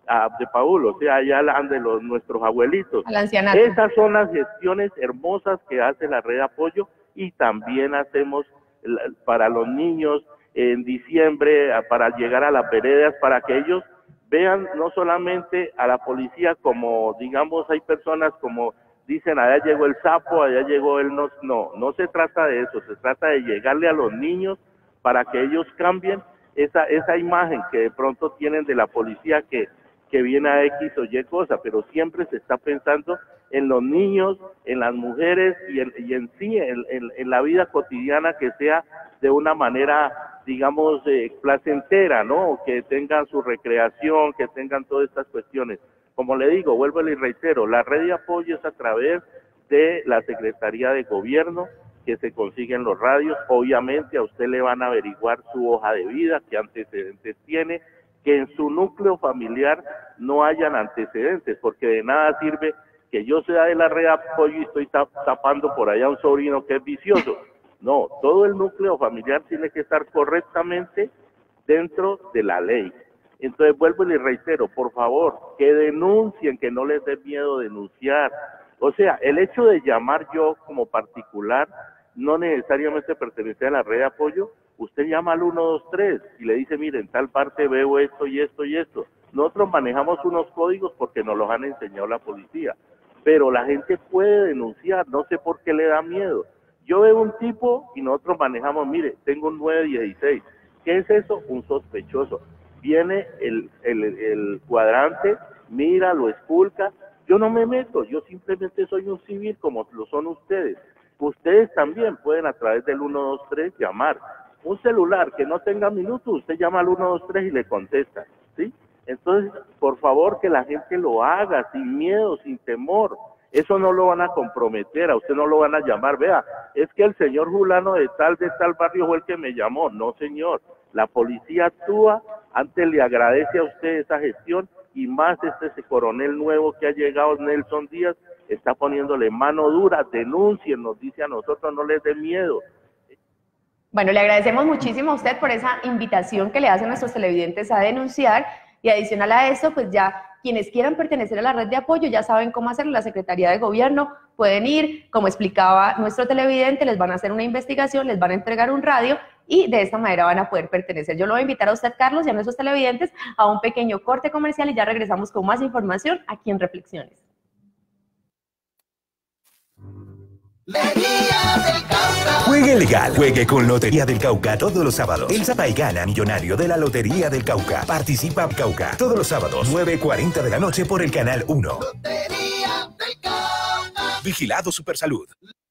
S18: o sea, allá de nuestros abuelitos.
S15: Al ancianato.
S18: Esas son las gestiones hermosas que hace la red de apoyo, y también hacemos para los niños en diciembre, para llegar a las veredas, para que ellos vean no solamente a la policía como, digamos, hay personas como dicen, allá llegó el sapo, allá llegó el no se trata de eso, se trata de llegarle a los niños para que ellos cambien esa imagen que de pronto tienen de la policía que viene a X o Y cosa, pero siempre se está pensando en los niños, en las mujeres y en sí, en la vida cotidiana, que sea de una manera, digamos, placentera, ¿no? Que tengan su recreación, que tengan todas estas cuestiones. Como le digo, vuelvo y le reitero, la red de apoyo es a través de la Secretaría de Gobierno que se consiguen los radios. Obviamente a usted le van a averiguar su hoja de vida, qué antecedentes tiene, que en su núcleo familiar no hayan antecedentes, porque de nada sirve que yo sea de la red de apoyo y estoy tapando por allá a un sobrino que es vicioso. No, todo el núcleo familiar tiene que estar correctamente dentro de la ley. Entonces vuelvo y les reitero, por favor, que denuncien, que no les dé miedo denunciar. O sea, el hecho de llamar yo como particular, no necesariamente pertenece a la red de apoyo. Usted llama al 123 y le dice, mire, en tal parte veo esto y esto y esto. Nosotros manejamos unos códigos porque nos los han enseñado la policía, pero la gente puede denunciar, no sé por qué le da miedo. Yo veo un tipo y nosotros manejamos, mire, tengo un 916. ¿Qué es eso? Un sospechoso. Viene el cuadrante, mira, lo esculca. Yo no me meto, yo simplemente soy un civil como lo son ustedes. Ustedes también pueden a través del 123 llamar. Un celular que no tenga minutos, usted llama al 123 y le contesta, ¿sí? Entonces, por favor, que la gente lo haga sin miedo, sin temor. Eso no lo van a comprometer, a usted no lo van a llamar. Vea, es que el señor Julano de tal barrio fue el que me llamó. No, señor. La policía actúa, antes le agradece a usted esa gestión y más ese coronel nuevo que ha llegado, Nelson Díaz, está poniéndole mano dura. Denuncien, nos dice a nosotros, no les dé miedo.
S15: Bueno, le agradecemos muchísimo a usted por esa invitación que le hacen nuestros televidentes a denunciar, y adicional a eso, pues ya quienes quieran pertenecer a la red de apoyo ya saben cómo hacerlo. La Secretaría de Gobierno pueden ir, como explicaba nuestro televidente, les van a hacer una investigación, les van a entregar un radio y de esta manera van a poder pertenecer. Yo lo voy a invitar a usted, Carlos, y a nuestros televidentes a un pequeño corte comercial y ya regresamos con más información aquí en Reflexiones.
S3: Juegue legal, juegue con Lotería del Cauca todos los sábados. El Zapa y Gana millonario de la Lotería del Cauca. Participa Cauca todos los sábados, 9:40 de la noche por el Canal 1. Vigilado Supersalud.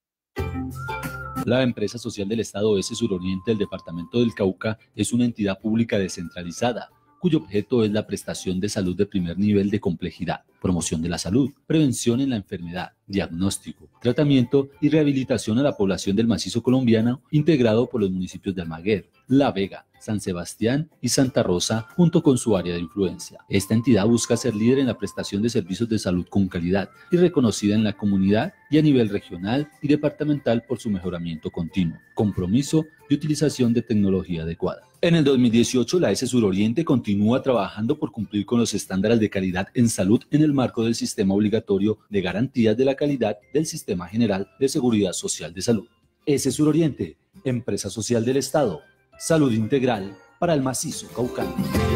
S4: La empresa social del Estado S Suroriente del Departamento del Cauca es una entidad pública descentralizada, cuyo objeto es la prestación de salud de primer nivel de complejidad, promoción de la salud, prevención en la enfermedad, diagnóstico, tratamiento y rehabilitación a la población del macizo colombiano, integrado por los municipios de Almaguer, La Vega, San Sebastián y Santa Rosa, junto con su área de influencia. Esta entidad busca ser líder en la prestación de servicios de salud con calidad y reconocida en la comunidad y a nivel regional y departamental por su mejoramiento continuo, compromiso y utilización de tecnología adecuada. En el 2018, la S Suroriente continúa trabajando por cumplir con los estándares de calidad en salud en el marco del sistema obligatorio de garantías de la calidad del Sistema General de Seguridad Social de Salud. S Suroriente, empresa social del Estado, salud integral para el macizo caucano.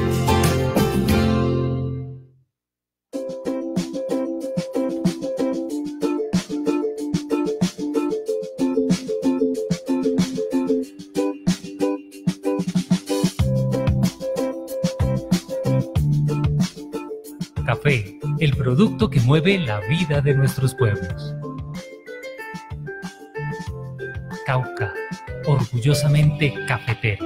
S5: Café, el producto que mueve la vida de nuestros pueblos. Cauca, orgullosamente cafetero.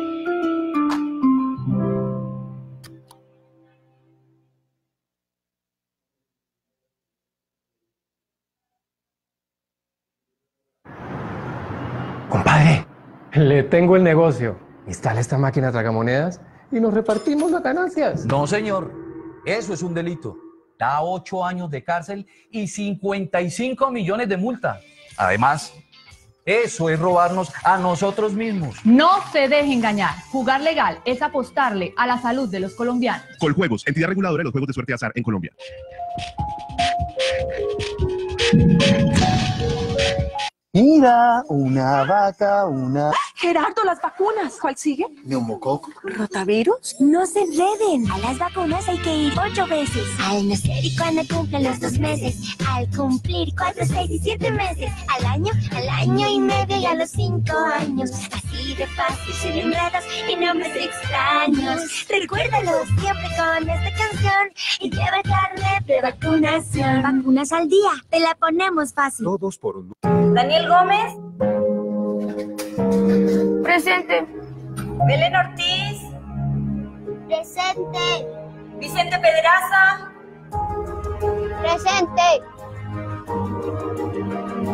S6: Compadre, le tengo el negocio. Instala esta máquina tragamonedas y nos repartimos las ganancias.
S7: No, señor. Eso es un delito. Da 8 años de cárcel y 55 millones de multa. Además, eso es robarnos a nosotros mismos.
S19: No se deje engañar. Jugar legal es apostarle a la salud de los colombianos.
S9: Coljuegos, entidad reguladora de los juegos de suerte y azar en Colombia.
S10: Mira, una vaca, una...
S11: Gerardo, las vacunas. ¿Cuál sigue?
S10: Neumococo.
S11: ¿Rotavirus?
S12: No se enreden. A las vacunas hay que ir 8 veces. Al nacer y cuando cumplen los 2 meses. Al cumplir 4, 6 y 7 meses. Al año y medio y a los 5 años. Así de fácil, sin enredos y nombres extraños. Recuérdalo siempre con esta canción. Y lleva carnet de vacunación. Vacunas al día, te la ponemos fácil.
S3: Todos por un...
S13: Daniel Gómez. Presente. Belén Ortiz.
S12: Presente.
S13: Vicente Pedraza.
S12: Presente.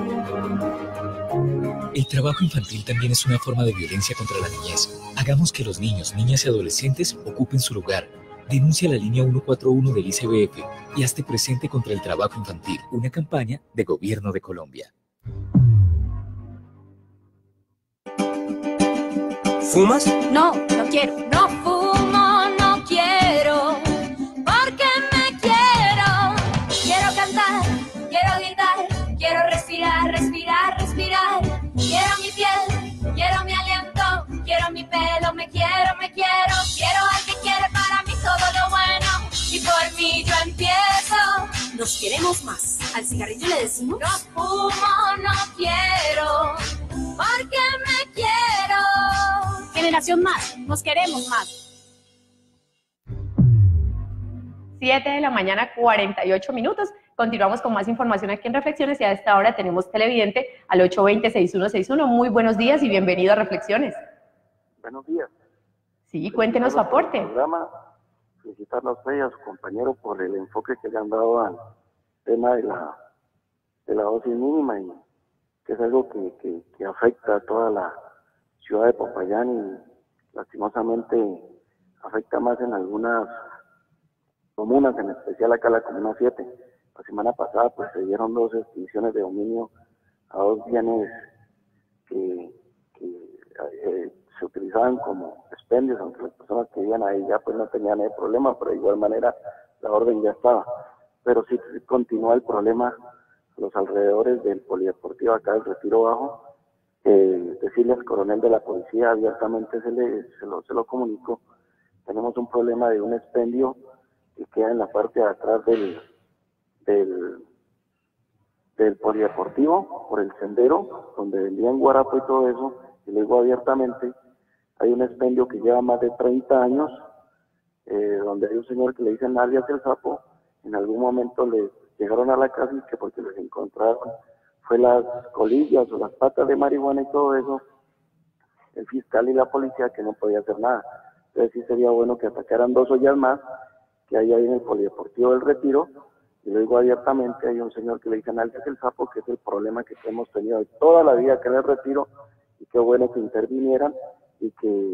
S14: El trabajo infantil también es una forma de violencia contra la niñez. Hagamos que los niños, niñas y adolescentes ocupen su lugar. Denuncia la línea 141 del ICBF y hazte presente contra el trabajo infantil. Una campaña de Gobierno de Colombia.
S11: ¿Fumas?
S8: No, no quiero. No fumo, no quiero. Porque me quiero. Quiero cantar, quiero gritar, quiero respirar, respirar, respirar. Quiero mi piel, quiero mi aliento, quiero mi pelo, me quiero, me quiero. Quiero al que quiere para mí todo lo bueno. Y por mí yo empiezo.
S11: Nos queremos más. ¿Al cigarrillo le decimos?
S8: No fumo, no quiero. Porque me quiero.
S11: Generación Más, nos queremos más.
S15: 7 de la mañana, 48 minutos. Continuamos con más información aquí en Reflexiones y a esta hora tenemos televidente al 820-6161. Muy buenos días y bienvenido a Reflexiones.
S17: Buenos días.
S15: Sí, cuéntenos su aporte.
S17: Felicitarlo a usted y a su compañero por el enfoque que le han dado al tema de la dosis mínima, y que es algo que afecta a toda la ciudad de Popayán y lastimosamente afecta más en algunas comunas, en especial acá la comuna 7. La semana pasada pues se dieron 2 extinciones de dominio a 2 bienes que se utilizaban como expendios, aunque las personas que vivían ahí ya pues no tenían ese problema, pero de igual manera la orden ya estaba. Pero sí continúa el problema a los alrededores del polideportivo acá del Retiro Bajo. Decirle al coronel de la policía abiertamente se lo comunico. Tenemos un problema de un expendio que queda en la parte de atrás del polideportivo, por el sendero, donde vendían guarapo y todo eso, y le digo abiertamente, hay un expendio que lleva más de 30 años, donde hay un señor que le dicen alias el sapo. En algún momento le llegaron a la casa y que porque les encontraron fue las colillas o las patas de marihuana y todo eso, el fiscal y la policía que no podía hacer nada. Entonces sí sería bueno que atacaran 2 ollas más que hay ahí en el polideportivo del Retiro, y lo digo abiertamente, hay un señor que le dicen alias el sapo, que es el problema que hemos tenido toda la vida acá en el Retiro, y qué bueno que intervinieran y que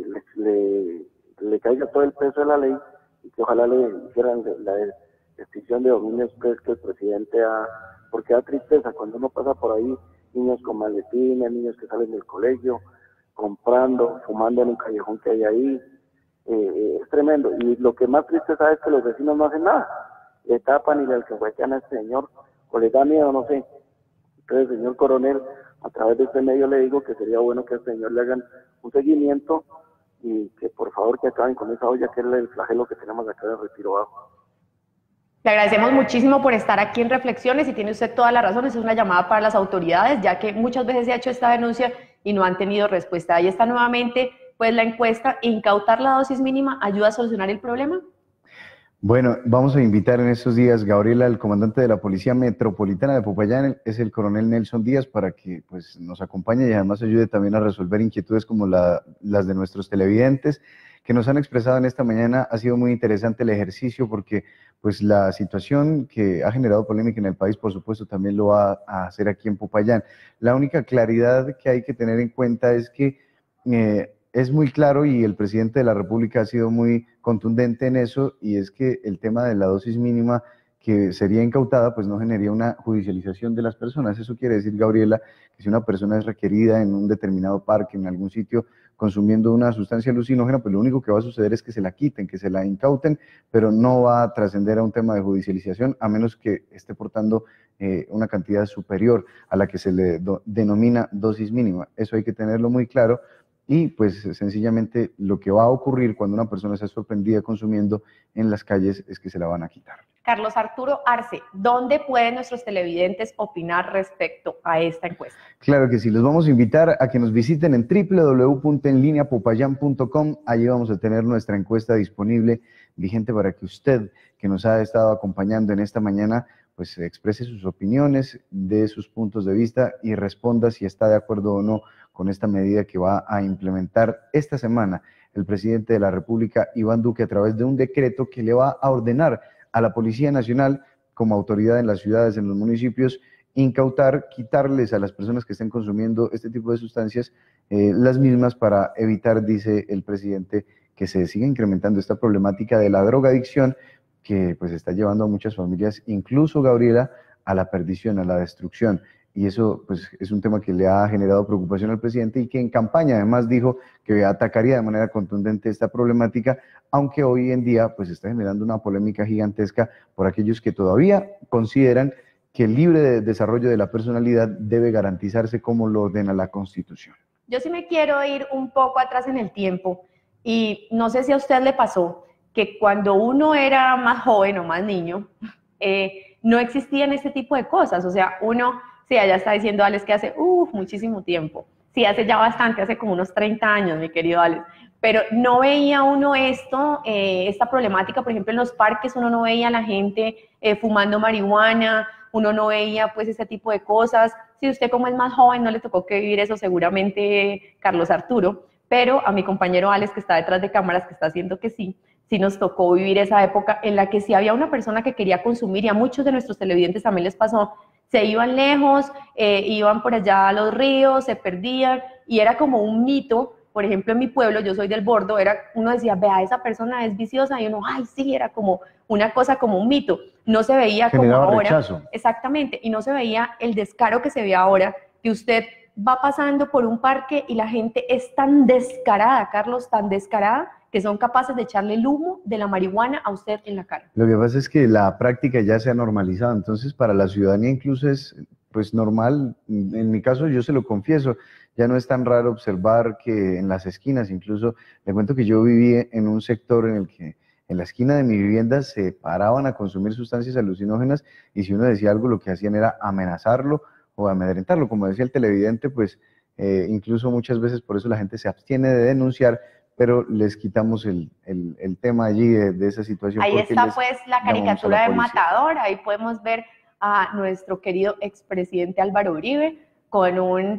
S17: le caiga todo el peso de la ley, y que ojalá le hicieran la extinción de dominios pues, que el presidente ha, porque da tristeza cuando uno pasa por ahí, niños con maletines, niños que salen del colegio, comprando, fumando en un callejón que hay ahí, es tremendo. Y lo que más tristeza es que los vecinos no hacen nada, le tapan y le alcahuetean a este señor, o le da miedo, no sé. Entonces, señor coronel, a través de este medio le digo que sería bueno que a este señor le hagan un seguimiento y que por favor que acaben con esa olla que es el flagelo que tenemos acá en el Retiro Bajo.
S15: Le agradecemos muchísimo por estar aquí en Reflexiones y tiene usted toda la razón, es una llamada para las autoridades, ya que muchas veces se ha hecho esta denuncia y no han tenido respuesta. Ahí está nuevamente pues la encuesta, ¿incautar la dosis mínima ayuda a solucionar el problema?
S2: Bueno, vamos a invitar en estos días, Gabriela, el comandante de la Policía Metropolitana de Popayán, es el coronel Nelson Díaz, para que pues, nos acompañe y además ayude también a resolver inquietudes como las de nuestros televidentes que nos han expresado en esta mañana. Ha sido muy interesante el ejercicio porque pues la situación que ha generado polémica en el país, por supuesto, también lo va a hacer aquí en Popayán. La única claridad que hay que tener en cuenta es que es muy claro y el presidente de la República ha sido muy contundente en eso, y es que el tema de la dosis mínima que sería incautada pues no generaría una judicialización de las personas. Eso quiere decir, Gabriela, que si una persona es requerida en un determinado parque, en algún sitio, consumiendo una sustancia alucinógena, pues lo único que va a suceder es que se la quiten, que se la incauten, pero no va a trascender a un tema de judicialización, a menos que esté portando una cantidad superior a la que se le denomina dosis mínima. Eso hay que tenerlo muy claro. Y pues sencillamente lo que va a ocurrir cuando una persona sea sorprendida consumiendo en las calles es que se la van a quitar.
S15: Carlos Arturo Arce, ¿dónde pueden nuestros televidentes opinar respecto a esta encuesta?
S2: Claro que sí, los vamos a invitar a que nos visiten en www.enlineapopayan.com. Allí vamos a tener nuestra encuesta disponible, vigente, para que usted, que nos ha estado acompañando en esta mañana, pues exprese sus opiniones, dé sus puntos de vista y responda si está de acuerdo o no con esta medida que va a implementar esta semana el presidente de la República, Iván Duque, a través de un decreto que le va a ordenar a la Policía Nacional, como autoridad en las ciudades, en los municipios, incautar, quitarles a las personas que estén consumiendo este tipo de sustancias las mismas para evitar, dice el presidente, que se siga incrementando esta problemática de la drogadicción que pues está llevando a muchas familias, incluso Gabriela, a la perdición, a la destrucción. Y eso pues es un tema que le ha generado preocupación al presidente y que en campaña además dijo que atacaría de manera contundente esta problemática, aunque hoy en día pues está generando una polémica gigantesca por aquellos que todavía consideran que el libre desarrollo de la personalidad debe garantizarse como lo ordena la Constitución.
S15: Yo sí me quiero ir un poco atrás en el tiempo y no sé si a usted le pasó que cuando uno era más joven o más niño, no existían este tipo de cosas. O sea, uno, sí, allá está diciendo Alex que hace muchísimo tiempo. Sí, hace ya bastante, hace como unos 30 años, mi querido Alex. Pero no veía uno esto, esta problemática, por ejemplo, en los parques uno no veía a la gente fumando marihuana, uno no veía pues ese tipo de cosas. Si usted como es más joven no le tocó que vivir eso, seguramente Carlos Arturo, pero a mi compañero Alex que está detrás de cámaras, que está haciendo que sí nos tocó vivir esa época en la que si había una persona que quería consumir, y a muchos de nuestros televidentes también les pasó, se iban lejos, iban por allá a los ríos, se perdían, y era como un mito. Por ejemplo, en mi pueblo, yo soy del Bordo, uno decía, vea, esa persona es viciosa, y uno, ay, sí, era como una cosa, como un mito. No se veía como ahora.
S2: Rechazo.
S15: Exactamente, y no se veía el descaro que se ve ahora, que usted va pasando por un parque y la gente es tan descarada, Carlos, tan descarada, que son capaces de echarle el humo de la marihuana a usted en la cara.
S2: Lo que pasa es que la práctica ya se ha normalizado, entonces para la ciudadanía incluso es pues normal. En mi caso, yo se lo confieso, ya no es tan raro observar que en las esquinas, incluso le cuento que yo viví en un sector en el que en la esquina de mi vivienda se paraban a consumir sustancias alucinógenas, y si uno decía algo, lo que hacían era amenazarlo o amedrentarlo. Como decía el televidente, pues incluso muchas veces por eso la gente se abstiene de denunciar, pero les quitamos el tema allí de esa situación.
S15: Ahí está pues la caricatura de Matador, ahí podemos ver a nuestro querido expresidente Álvaro Uribe con un,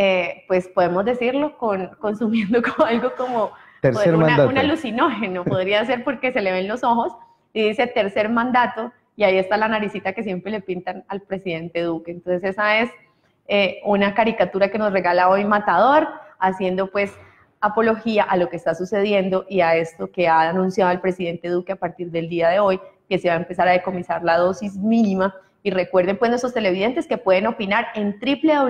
S15: pues podemos decirlo, consumiendo como algo como un alucinógeno, podría ser, porque se le ven los ojos y dice tercer mandato, y ahí está la naricita que siempre le pintan al presidente Duque. Entonces esa es una caricatura que nos regala hoy Matador, haciendo pues apología a lo que está sucediendo y a esto que ha anunciado el presidente Duque a partir del día de hoy, que se va a empezar a decomisar la dosis mínima. Y recuerden pues nuestros televidentes que pueden opinar en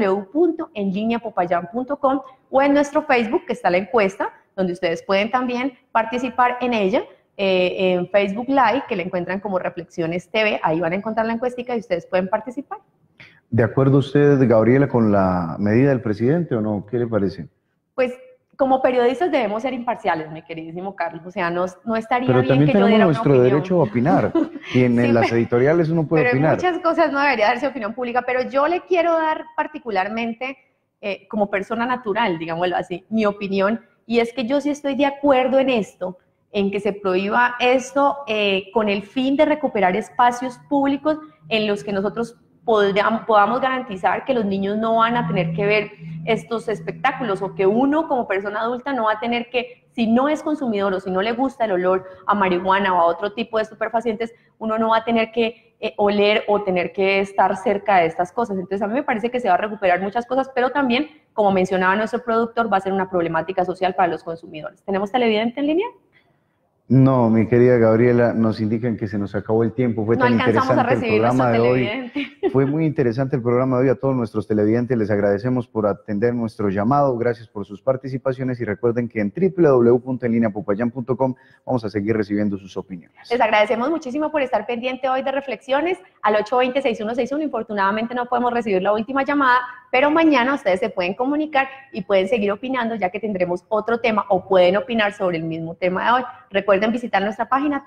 S15: www.enlineapopayan.com o en nuestro Facebook, que está la encuesta, donde ustedes pueden también participar en ella, en Facebook Live, que la encuentran como Reflexiones TV, ahí van a encontrar la encuestica y ustedes pueden participar.
S2: ¿De acuerdo usted, Gabriela, con la medida del presidente o no? ¿Qué le parece?
S15: Pues como periodistas debemos ser imparciales, mi queridísimo Carlos, o sea, no estaría
S2: pero
S15: bien que yo diera una opinión. Pero también tenemos nuestro
S2: derecho a opinar, y en las editoriales uno puede opinar.
S15: Pero en muchas cosas no debería darse opinión pública, pero yo le quiero dar particularmente, como persona natural, digámoslo así, mi opinión, y es que yo sí estoy de acuerdo en esto, en que se prohíba esto con el fin de recuperar espacios públicos en los que nosotros podamos garantizar que los niños no van a tener que ver estos espectáculos, o que uno como persona adulta no va a tener que, si no es consumidor o si no le gusta el olor a marihuana o a otro tipo de estupefacientes, uno no va a tener que oler o tener que estar cerca de estas cosas. Entonces a mí me parece que se va a recuperar muchas cosas, pero también, como mencionaba nuestro productor, va a ser una problemática social para los consumidores. ¿Tenemos televidente en línea?
S2: No, mi querida Gabriela, nos indican que se nos acabó el tiempo. Fue tan interesante el programa de hoy. Fue muy interesante el programa de hoy. A todos nuestros televidentes les agradecemos por atender nuestro llamado. Gracias por sus participaciones y recuerden que en www.enlineapopayan.com vamos a seguir recibiendo sus opiniones.
S15: Les agradecemos muchísimo por estar pendiente hoy de Reflexiones al 820-6161. Infortunadamente no podemos recibir la última llamada, pero mañana ustedes se pueden comunicar y pueden seguir opinando, ya que tendremos otro tema, o pueden opinar sobre el mismo tema de hoy. Recuerden visitar nuestra página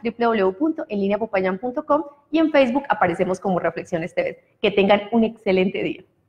S15: www.enlineapopayan.com y en Facebook aparecemos como Reflexiones TV. Que tengan un excelente día.